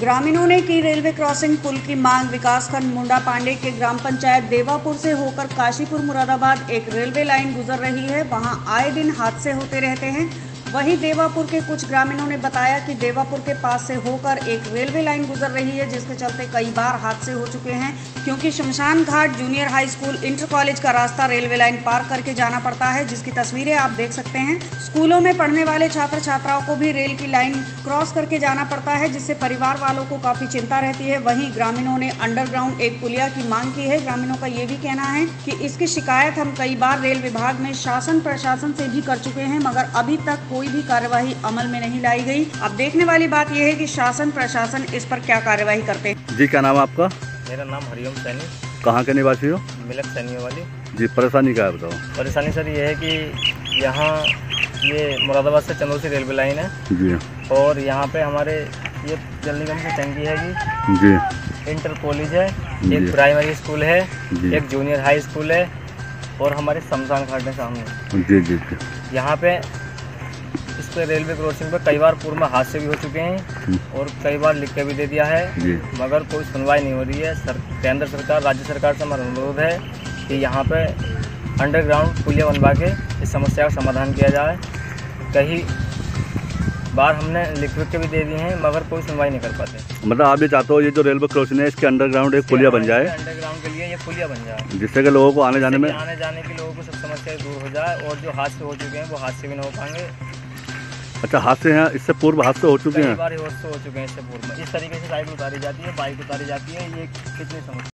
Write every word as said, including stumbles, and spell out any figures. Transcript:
ग्रामीणों ने की रेलवे क्रॉसिंग पुल की मांग। विकासखंड मुंडा पांडे के ग्राम पंचायत देवापुर से होकर काशीपुर मुरादाबाद एक रेलवे लाइन गुजर रही है। वहां आए दिन हादसे होते रहते हैं। वहीं देवापुर के कुछ ग्रामीणों ने बताया कि देवापुर के पास से होकर एक रेलवे लाइन गुजर रही है, जिसके चलते कई बार हादसे हो चुके हैं, क्योंकि शमशान घाट junior high school inter college का रास्ता रेलवे लाइन पार करके जाना पड़ता है, जिसकी तस्वीरें आप देख सकते हैं। स्कूलों में पढ़ने वाले छात्र छात्राओं को भी रेल की लाइन क्रॉस करके जाना पड़ता है, जिससे परिवार वालों को काफी चिंता रहती है। वहीं ग्रामीणों ने अंडरग्राउंड एक पुलिया की मांग की है। ग्रामीणों का ये भी कहना है कि इसकी शिकायत हम कई बार रेल विभाग में शासन प्रशासन से भी कर चुके हैं, मगर अभी तक कोई भी कार्यवाही अमल में नहीं लाई गई। अब देखने वाली बात यह है कि शासन प्रशासन इस पर क्या कार्यवाही करते हैं। जी, क्या नाम है आपका? मेरा नाम हरिओम सैनी। कहाँ के निवासी हो? मिलक सैनी वाली। जी, परेशानी क्या है बताओ? परेशानी सर ये है कि यहाँ ये मुरादाबाद से चंदौली से रेलवे लाइन है जी, और यहाँ पे हमारे ये जल निगम की टंकी है जी, इंटर कॉलेज है, एक प्राइमरी स्कूल है, एक जूनियर हाई स्कूल है और हमारे शमशान घाट है सामने। जी जी जी। यहाँ पे इस पे रेलवे क्रॉसिंग पे कई बार पूर्व में हादसे भी हो चुके हैं और कई बार लिख के भी दे दिया है, मगर कोई सुनवाई नहीं हो रही है। सर केंद्र सरकार राज्य सरकार से हमारा अनुरोध है कि यहाँ पे अंडरग्राउंड पुलिया बनवा के इस समस्या का समाधान किया जाए। कई बार हमने लिख लिख के भी दे दिए हैं, मगर कोई सुनवाई नहीं कर पाते। मतलब आप ये चाहते हो ये जो रेलवे क्रॉसिंग है इसके अंडरग्राउंड एक पुलिया बन जाए, अंडरग्राउंड के लिए ये पुलिया बन जाए, जिससे कि लोगों को आने जाने में आने जाने के लोगों को सब समस्याएं दूर हो जाए और जो हादसे हो चुके हैं वो हादसे भी ना हो पाएंगे। अच्छा, हादसे हैं इससे पूर्व हादसे हो चुके हैं? कई बार हादसे हो चुके हैं इससे पूर्व में। इस तरीके से साइकिल उतारी जाती है, बाइक उतारी जाती है, ये कितनी समस्या